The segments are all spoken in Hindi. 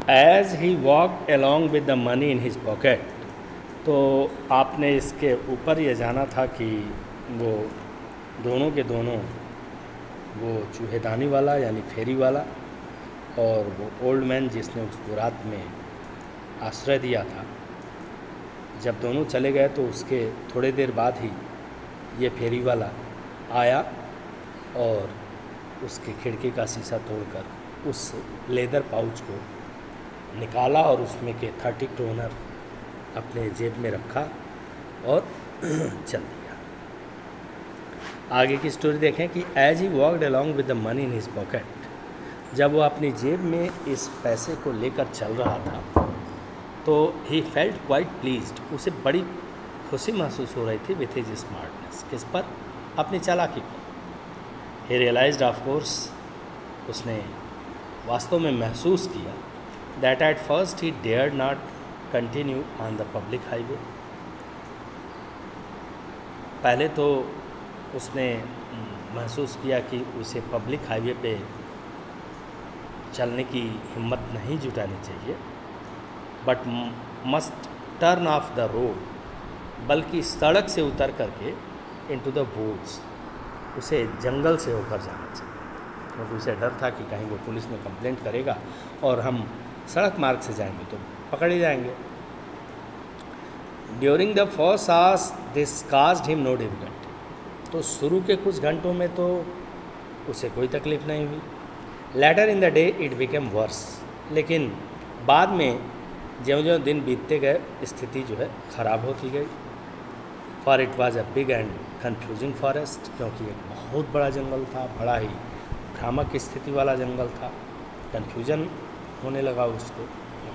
As he walk along with the money in his pocket, तो आपने इसके ऊपर ये जाना था कि वो दोनों के दोनों, वो चूहेदानी वाला यानी फेरी वाला और वो ओल्ड मैन जिसने उसको रात में आश्रय दिया था, जब दोनों चले गए तो उसके थोड़ी देर बाद ही ये फेरी वाला आया और उसके खिड़की का शीशा तोड़कर उस लेदर पाउच को निकाला और उसमें के 30 क्रोनर अपने जेब में रखा और चल दिया। आगे की स्टोरी देखें कि as he walked along with the money in his pocket, जब वो अपनी जेब में इस पैसे को लेकर चल रहा था तो ही फेल्ट क्वाइट प्लीज्ड, उसे बड़ी खुशी महसूस हो रही थी विथ हिज स्मार्टनेस, किस पर, अपनी चालाकी पर। ही रियलाइज्ड ऑफ कोर्स, उसने वास्तव में महसूस किया that at first he dared not continue on the public highway, पहले तो उसने महसूस किया कि उसे पब्लिक हाईवे पे चलने की हिम्मत नहीं जुटानी चाहिए, but must turn off the road, बल्कि सड़क से उतर करके इनटू द वुड्स, उसे जंगल से होकर जाना चाहिए, क्योंकि उसे डर था कि कहीं वो पुलिस में कंप्लेंट करेगा और हम सड़क मार्ग से जाएंगे तो पकड़े जाएंगे। During the first hours this caused him no difficulty, तो शुरू के कुछ घंटों में तो उसे कोई तकलीफ नहीं हुई। Later in the day it became worse, लेकिन बाद में ज्यों ज्यों दिन बीतते गए स्थिति जो है ख़राब होती गई। For it was a big and confusing forest, क्योंकि एक बहुत बड़ा जंगल था, बड़ा ही भ्रामक स्थिति वाला जंगल था, कन्फ्यूजन होने लगा उसको।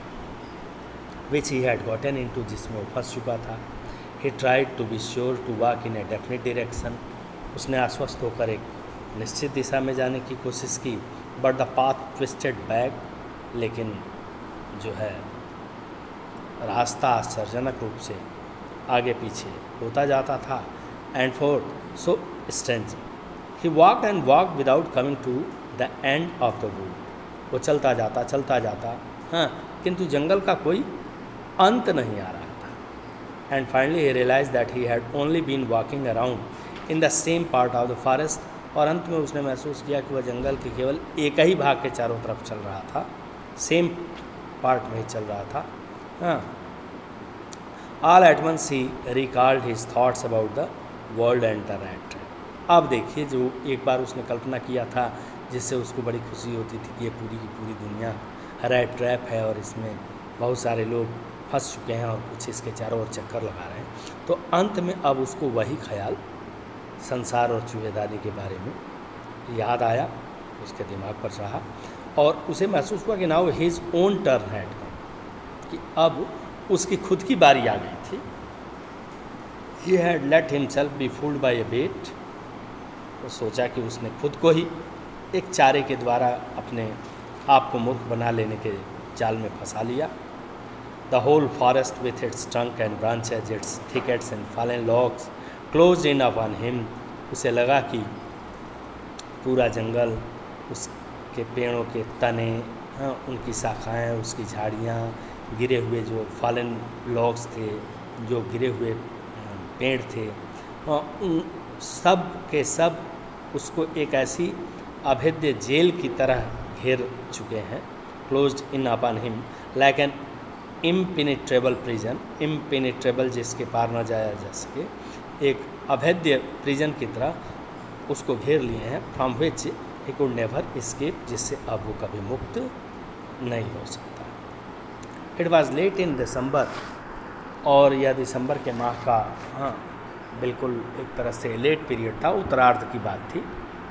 Which he had gotten into, जिसमें वो फंस चुका था। He tried to be sure to walk in a definite direction, उसने आश्वस्त होकर एक निश्चित दिशा में जाने की कोशिश की। But the path twisted back, लेकिन जो है रास्ता आश्चर्यजनक रूप से आगे पीछे होता जाता था। And forth so strange, he walked and walked without coming to the end of the wood, वो चलता जाता हाँ, किंतु जंगल का कोई अंत नहीं आ रहा था। And finally he realize that he had only been walking around in the same part of the forest, और अंत में उसने महसूस किया कि वह जंगल के केवल एक ही भाग के चारों तरफ चल रहा था, सेम पार्ट में ही चल रहा था। हाँ, all at once he recalled his thoughts about the world and the rat trap. अब देखिए, जो एक बार उसने कल्पना किया था जिससे उसको बड़ी खुशी होती थी कि ये पूरी की पूरी दुनिया रैट ट्रैप है और इसमें बहुत सारे लोग फंस चुके हैं और कुछ इसके चारों ओर चक्कर लगा रहे हैं, तो अंत में अब उसको वही ख्याल संसार और चूहेदानी के बारे में याद आया, उसके दिमाग पर चढ़ा और उसे महसूस हुआ कि now his own turn had come, कि अब उसकी खुद की बारी आ गई थी। He had let himself be fooled by a bait, वो सोचा कि उसने खुद को ही एक चारे के द्वारा अपने आप को मूर्ख बना लेने के जाल में फंसा लिया। The whole forest with its trunk and branches, its thickets and fallen logs closed in upon him, उसे लगा कि पूरा जंगल, उसके पेड़ों के तने, हाँ, उनकी शाखाएं, उसकी झाड़ियाँ, गिरे हुए जो फॉलन लॉग्स थे, जो गिरे हुए पेड़ थे, उन सब के सब उसको एक ऐसी अभेद्य जेल की तरह घेर चुके हैं। Closed in upon him like an impenetrable prison, impenetrable जिसके पार न जाया जा सके, एक अभेद्य प्रिजन की तरह उसको घेर लिए हैं। From which he could never escape, जिससे अब वो कभी मुक्त नहीं हो सकता। It was late in December, और यह दिसंबर के माह का, हाँ, बिल्कुल एक तरह से लेट पीरियड था, उत्तरार्ध की बात थी।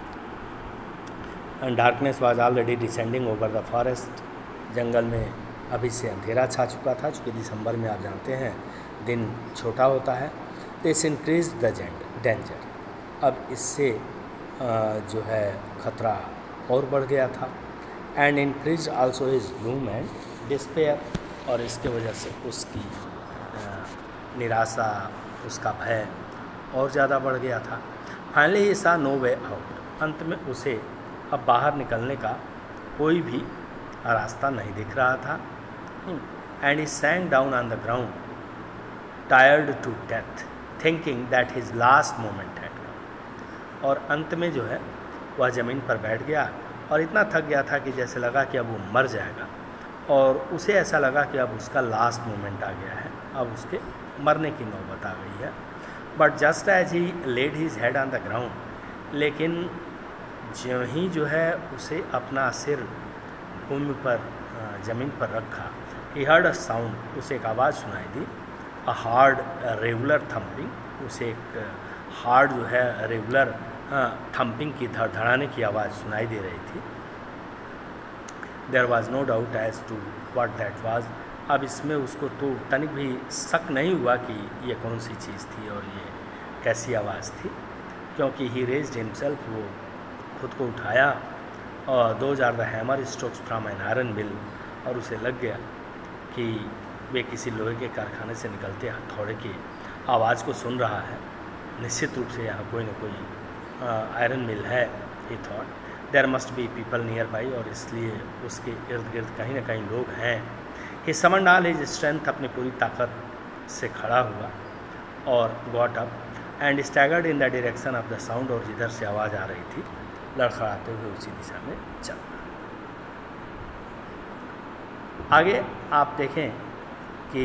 And darkness was already descending over the forest, जंगल में अभी से अंधेरा छा चुका था, चूँकि दिसंबर में आप जानते हैं दिन छोटा होता है। दिस इंक्रीज द डेंजर, अब इससे जो है खतरा और बढ़ गया था। And increase also his gloom and despair, और इसके वजह से उसकी निराशा, उसका भय और ज़्यादा बढ़ गया था। फाइनली ही सा नो वे आउट, अंत में उसे अब बाहर निकलने का कोई भी रास्ता नहीं दिख रहा था। And he sank down on the ground tired to death thinking that his last moment had come. और अंत में जो है वह ज़मीन पर बैठ गया और इतना थक गया था कि जैसे लगा कि अब वो मर जाएगा, और उसे ऐसा लगा कि अब उसका लास्ट मोमेंट आ गया है, अब उसके मरने की नौबत आ गई है। But just as he laid his head on the ground, लेकिन ज्यों ही जो है उसे अपना सिर भूमि पर ज़मीन पर रखा, ही हर्ड अ साउंड, उसे एक आवाज़ सुनाई दी, अ हार्ड रेगुलर थम्पिंग, उसे एक हार्ड जो है रेगुलर थम्पिंग की धड़धड़ाने की आवाज़ सुनाई दे रही थी। There was no doubt as to what that was. अब इसमें उसको तो तनिक भी शक नहीं हुआ कि ये कौन सी चीज़ थी और ये कैसी आवाज़ थी, क्योंकि ही रेज्ड हिमसेल्फ, वो खुद को उठाया और those are the hammer strokes from an iron mill, और उसे लग गया कि वे किसी लोहे के कारखाने से निकलते हथौड़े की आवाज़ को सुन रहा है। निश्चित रूप से यहाँ कोई न कोई आयरन मिल है, he thought. There must be people nearby, और इसलिए उसके इर्द गिर्द कहीं ना कहीं लोग हैं। He summoned all his strength, अपनी पूरी ताकत से खड़ा हुआ और got up and staggered in the direction of the sound, और जिधर से आवाज़ आ रही थी लड़खड़ाते हुए उसी दिशा में चल रहा। आगे आप देखें कि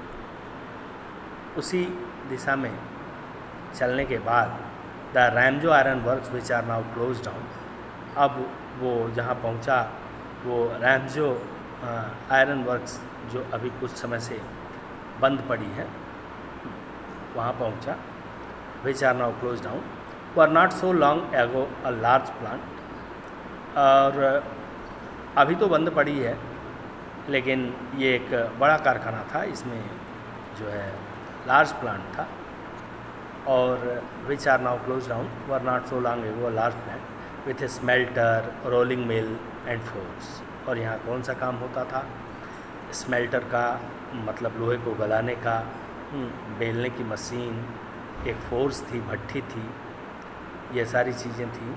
उसी दिशा में चलने के बाद the Ramsjo iron works which are now closed down, अब वो जहाँ पहुँचा वो रैमजो आयरन वर्क्स जो अभी कुछ समय से बंद पड़ी है वहाँ पहुँचा, which are now closed down, were not so long ago a large plant, और अभी तो बंद पड़ी है लेकिन ये एक बड़ा कारखाना था, इसमें जो है लार्ज प्लांट था, और which are now closed down, were not so long ago a large plant with a smelter, rolling mill and forge. और यहाँ कौन सा काम होता था? स्मेल्टर का मतलब लोहे को गलाने का, बेलने की मशीन, एक फोर्स थी, भट्ठी थी, ये सारी चीज़ें थी।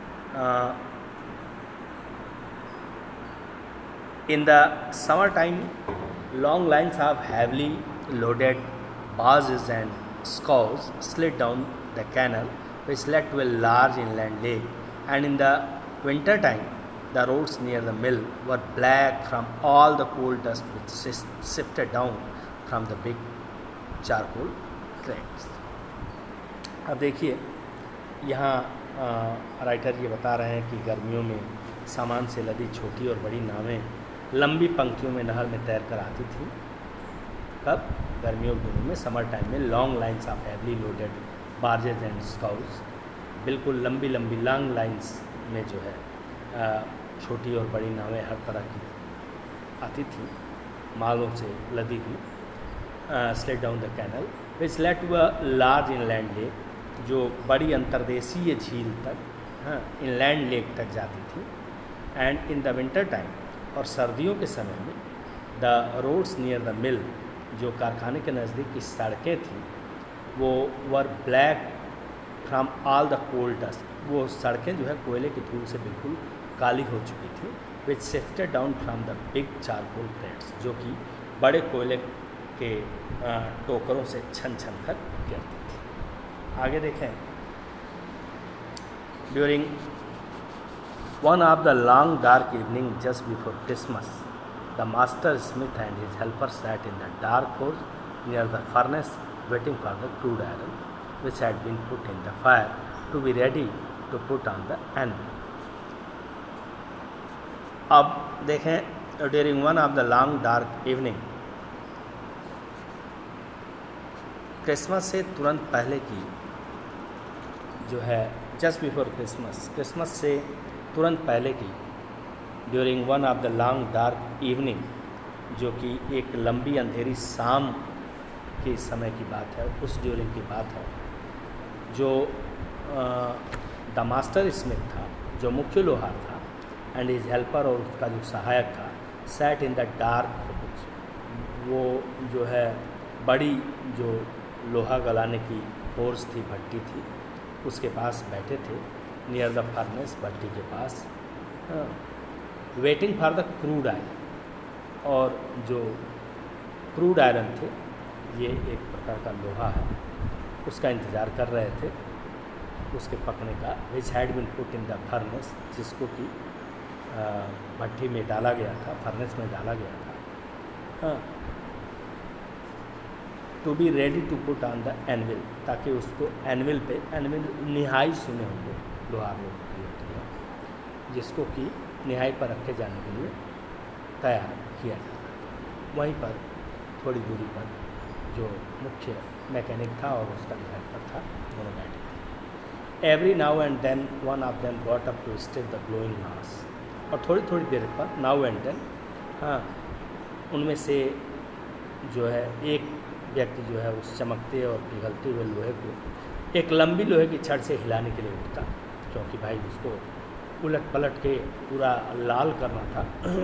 In the summer time long lines of heavily loaded barges and scows slid down the canal which led to a large inland lake, and in the winter time the roads near the mill were black from all the coal dust which sifted down from the big charcoal crates. अब देखिए यहाँ राइटर ये बता रहे हैं कि गर्मियों में सामान से लदी छोटी और बड़ी नावें लंबी पंक्तियों में नहर में तैर कर आती थी। कब? गर्मियों के दिनों में, समर टाइम में। Long lines of heavily loaded barges and scows, बिल्कुल लंबी लंबी लॉन्ग लाइन्स में जो है छोटी और बड़ी नावें हर तरह की आती थी, मालों से लदी हुई। Slid down the canal which led to a large inland lake, जो बड़ी अंतर्देशीय झील तक, इनलैंड लेक तक जाती थी। And in the winter time, और सर्दियों के समय में, the roads near the mill, जो कारखाने के नज़दीक की सड़कें थीं, वो were black from all the coal dust, वो सड़कें जो है कोयले की धूल से बिल्कुल काली हो चुकी थी। Which sifted down from the big charcoal crates, जो कि बड़े कोयले के टोकरों से छन छन कर गिरती थी। आगे देखें, during one of the long dark evening just before Christmas, the master smith and his helper sat in the dark forge near the furnace waiting for the crude iron which had been put in the fire to be ready to put on the anvil. अब देखें, during one of the long dark evening, Christmas से तुरंत पहले की जो है, जस्ट बिफोर क्रिसमस, क्रिसमस से तुरंत पहले की, during one of the long dark evening, जो कि एक लंबी अंधेरी शाम के समय की बात है, उस ड्यूरिंग की बात है, जो द मास्टर स्मिथ था, जो मुख्य लोहार था, एंड हिज हेल्पर, और उसका जो सहायक था, sat in the dark forge, वो जो है बड़ी जो लोहा गलाने की फोर्स थी, भट्टी थी, उसके पास बैठे थे, नियर द फर्नेस, भट्टी के पास, waiting for the crude iron, और जो क्रूड आयरन थे, ये एक प्रकार का लोहा है, उसका इंतज़ार कर रहे थे उसके पकने का, which had been put in the furnace, जिसको कि भट्टी में डाला गया था, फर्नेस में डाला गया था, हाँ, to be ready to put on the anvil, ताकि उसको एनविल पे, एनविल निहाई सुने होंगे लोहार लोग की होती है, जिसको कि निहाई पर रखे जाने के लिए तैयार किया जाता था। वहीं पर थोड़ी दूरी पर जो मुख्य मैकेनिक था और उसका जो हेल्पर था, दोनों बैठे थे। Every now and then one of them got up to stir the glowing mass, और थोड़ी थोड़ी देर पर, नाउ एंड देन, हाँ, उनमें से जो है एक व्यक्ति जो है उस चमकते और पिघलते हुए लोहे को एक लंबी लोहे की छड़ से हिलाने के लिए उठता, क्योंकि भाई उसको उलट पलट के पूरा लाल करना था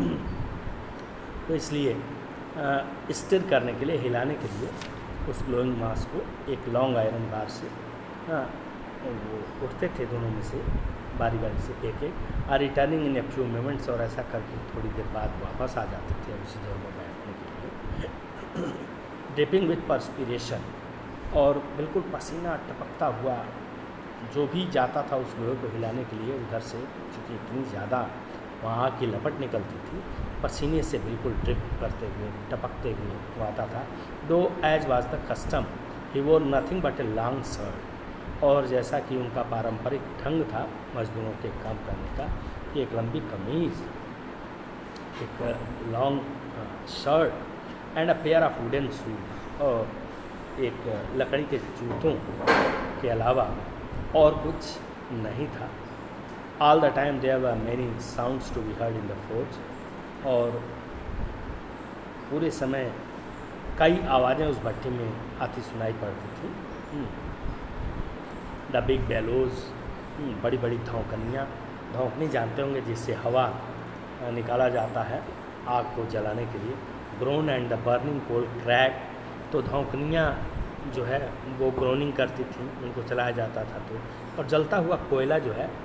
तो इसलिए स्टिर करने के लिए, हिलाने के लिए उस ग्लोइंग मास को एक लॉन्ग आयरन बार से, हाँ, वो उठते थे दोनों में से बारी बारी से एक एक, और returning in a few moments, और ऐसा करके थोड़ी देर बाद वापस आ जाते थे उसी जगह पर बैठने के लिए, ड्रिपिंग विथ परस्पिरेशन, और बिल्कुल पसीना टपकता हुआ जो भी जाता था उस लोहे को हिलाने के लिए उधर से, क्योंकि इतनी ज़्यादा वहाँ की लपट निकलती थी, पसीने से बिल्कुल ड्रिप करते हुए, टपकते हुए वो आता था। Though as was the custom he wore nothing but a long shirt, और जैसा कि उनका पारंपरिक ढंग था मजदूरों के काम करने का, कि एक लंबी कमीज़, एक long shirt and a pair of wooden shoes, और एक लकड़ी के जूतों के अलावा और कुछ नहीं था। All the time there were many sounds to be heard in the forge, और पूरे समय कई आवाज़ें उस भट्टी में आती सुनाई पड़ती थी। द बिग बेलोज, बड़ी बड़ी धौंकनियाँ, धौंकनी जानते होंगे जिससे हवा निकाला जाता है आग को जलाने के लिए। Groan and the burning coal crack, तो धौंकनियाँ जो है वो ग्रोनिंग करती थी, उनको चलाया जाता था तो, और जलता हुआ कोयला जो है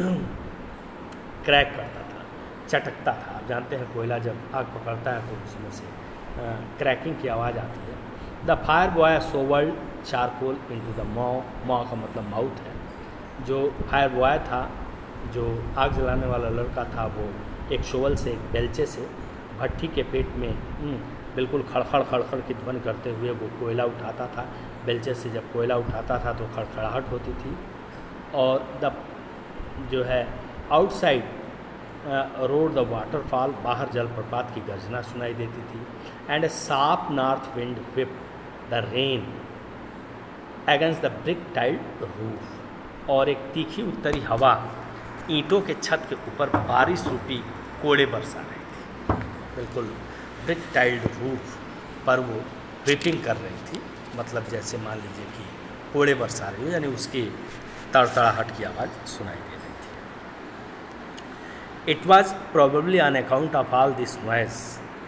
क्रैक करता था, चटकता था। आप जानते हैं कोयला जब आग पकड़ता है तो उसमें से क्रैकिंग की आवाज़ आती है। The fire boy shovelled charcoal into the maw का मतलब माउथ है। जो फायर बॉय था, जो आग जलाने वाला लड़का था, वो एक शोवल से, एक बेलचे से भट्टी के पेट में बिल्कुल खड़खड़ खड़खड़ की ध्वनि करते हुए वो कोयला उठाता था। बेलचे से जब कोयला उठाता था तो खड़खड़ाहट होती थी। और द जो है आउटसाइड रोड द वाटरफॉल, बाहर जलप्रपात की गर्जना सुनाई देती थी। And a sharp north wind whip the rain against the brick tiled roof, और एक तीखी उत्तरी हवा ईंटों के छत के ऊपर बारिश रूपी कोड़े बरसा रही थी। बिल्कुल ब्रिक टाइल्ड रूफ पर वो व्हिपिंग कर रही थी, मतलब जैसे मान लीजिए कि कोड़े बरसा रही हो, यानी उसकी तड़तड़ाहट की आवाज़ सुनाई दे रही थी। It was probably on account of all this noise.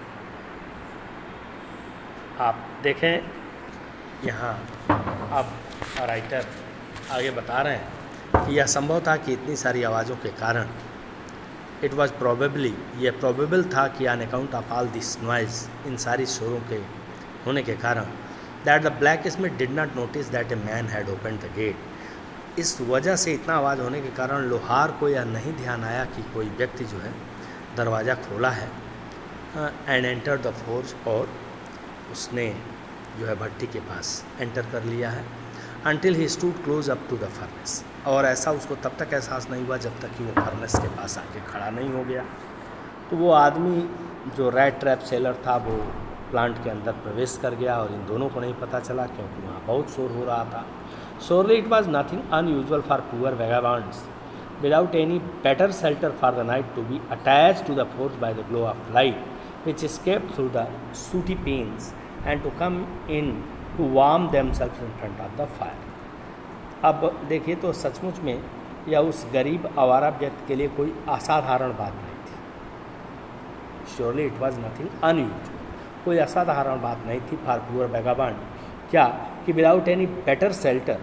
आप देखें यहाँ, अब राइटर आगे बता रहे हैं कि यह संभव था कि इतनी सारी आवाज़ों के कारण, इट वॉज प्रोबेबली, यह प्रोबेबल था कि on account of all this noise, इन सारी शोरों के होने के कारण, that the blacksmith did not notice that a man had open the gate. इस वजह से, इतना आवाज़ होने के कारण लोहार को यह नहीं ध्यान आया कि कोई व्यक्ति जो है दरवाज़ा खोला है। एंड एंटर द फोर्ज, और उसने जो है भट्टी के पास एंटर कर लिया है। Until he stood close up to the furnace, और ऐसा उसको तब तक एहसास नहीं हुआ जब तक कि वो फर्नेस के पास आके खड़ा नहीं हो गया। तो वो आदमी जो रैट ट्रैप सेलर था वो प्लांट के अंदर प्रवेश कर गया, और इन दोनों को नहीं पता चला क्योंकि वहाँ बहुत शोर हो रहा था। Surely it was nothing unusual for poor vagabonds without any better shelter for the night to be attached to the forge by the glow of light which escaped through the sooty panes and to come in to warm themselves in front of the fire. अब देखिए तो सचमुच में यह उस गरीब आवारा व्यक्ति के लिए कोई असाधारण बात नहीं थी। Surely it was nothing unusual, कोई असाधारण बात नहीं थी फॉर पुअर वैगाबॉन्ड। क्या कि विदाउट एनी बेटर शेल्टर,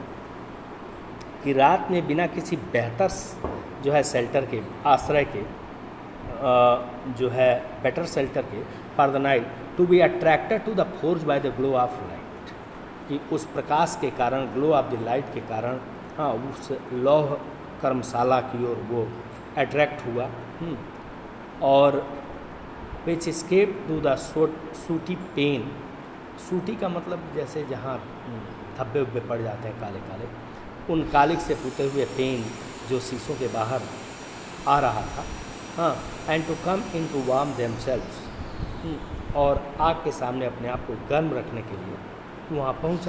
कि रात में बिना किसी बेहतर जो है शेल्टर के, आश्रय के, जो है बेटर शेल्टर के for the night to be attracted to the forge by the glow of light, कि उस प्रकाश के कारण, ग्लो ऑफ द लाइट के कारण हाँ उस लौह कर्मशाला की ओर वो अट्रैक्ट हुआ। और which escape to the sooty pane, sooty का मतलब जैसे जहाँ धब्बे उब्बे पड़ जाते हैं काले काले, उन कालिक से पुते हुए पेन जो शीशों के बाहर आ रहा था। हाँ, and to come in to warm themselves, और आग के सामने अपने आप को गर्म रखने के लिए वहाँ पहुँचा।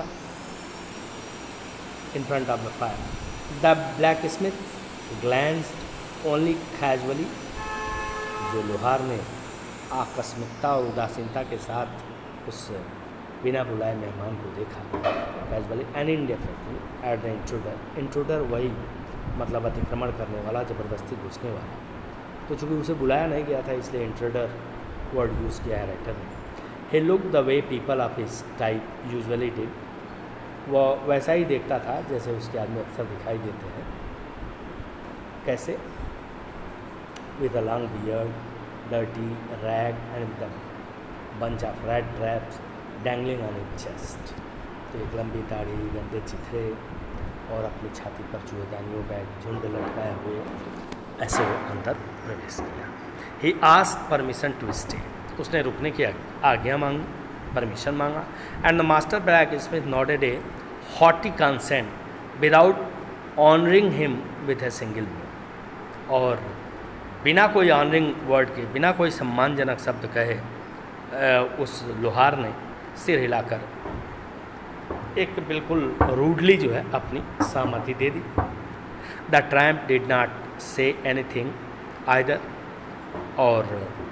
In front of the fire the blacksmith glanced only casually, जो लोहार ने आकस्मिकता और उदासीनता के साथ उस बिना बुलाए मेहमान को देखा, casually and indefinitely at the intruder. Intruder वही मतलब अतिक्रमण करने वाला, ज़बरदस्ती घुसने वाला। तो चूँकि उसे बुलाया नहीं गया था इसलिए इंट्रूडर वर्ड यूज़ किया है राइटर ने। He look the way people of his type usually did, वह वैसा ही देखता था जैसे उसके आदमी अक्सर दिखाई देते हैं। कैसे? With a long beard, dirty rag and with a bunch of red drapes dangling on his chest. तो एक लंबी दाढ़ी, गंदे चिथड़े और अपनी छाती पर चूहेदानियों का एक झुंड लटकाए हुए ऐसे वो अंदर प्रवेश किया। He asked permission to stay, उसने रुकने की आज्ञा मांगी, परमिशन मांगा। And the master blacksmith nodded a haughty consent without honouring him with a single word, और बिना कोई ऑनरिंग वर्ड के, बिना कोई सम्मानजनक शब्द कहे उस लोहार ने सिर हिलाकर एक बिल्कुल रूडली जो है अपनी सहमति दे दी। The tramp did not say anything either, और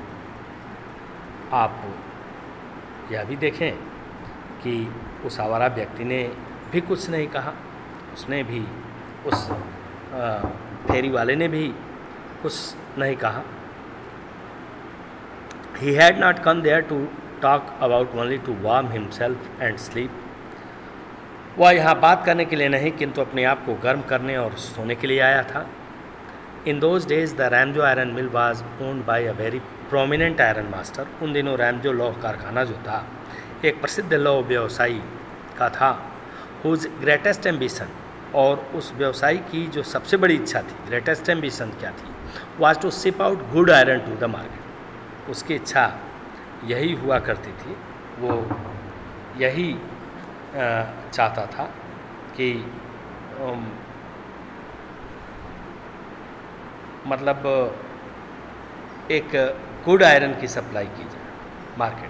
आप यह भी देखें कि उस आवारा व्यक्ति ने भी कुछ नहीं कहा, उसने भी, उस फेरी वाले ने भी कुछ नहीं कहा। He had not come there to talk about only to warm himself and sleep. वह यहाँ बात करने के लिए नहीं किंतु अपने आप को गर्म करने और सोने के लिए आया था। In those days the Ramjo Iron Mill was owned by a very prominent iron master. उन दिनों रैमजो लौह कारखाना जो था एक प्रसिद्ध लौह व्यवसायी का था। Whose greatest ambition, और उस व्यवसायी की जो सबसे बड़ी इच्छा थी, ग्रेटेस्ट एम्बिशन क्या थी, was to ship out good iron to the market. उसकी इच्छा यही हुआ करती थी, वो यही चाहता था कि मतलब एक गुड आयरन की सप्लाई की जाए मार्केट।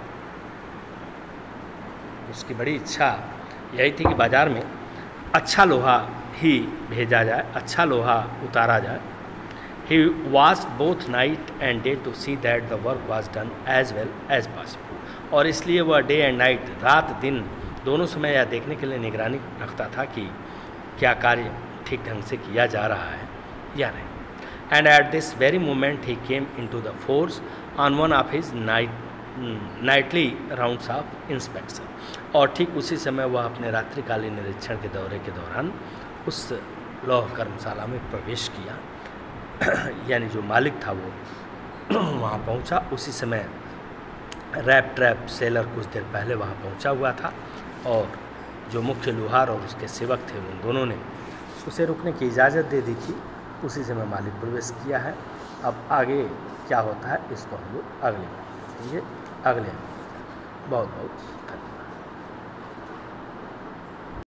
उसकी बड़ी इच्छा यही थी कि बाज़ार में अच्छा लोहा ही भेजा जाए, अच्छा लोहा उतारा जाए। He watched both night and day to see that the work was done as well as possible. और इसलिए वह डे एंड नाइट, रात दिन दोनों समय यह देखने के लिए निगरानी रखता था कि क्या कार्य ठीक ढंग से किया जा रहा है या नहीं। And at this very moment he came into the force on one of his nightly rounds of inspection. और ठीक उसी समय वह अपने रात्रिकालीन निरीक्षण के दौरे के दौरान उस लौह कर्मशाला में प्रवेश किया। यानी जो मालिक था वो वहाँ पहुँचा। उसी समय रैप ट्रैप सेलर कुछ देर पहले वहाँ पहुँचा हुआ था, और जो मुख्य लोहार और उसके सेवक थे उन दोनों ने उसे रुकने की इजाज़त दे दी थी। उसी समय मालिक प्रवेश किया है। अब आगे क्या होता है इसको हम लोग अगले बहुत बहुत धन्यवाद।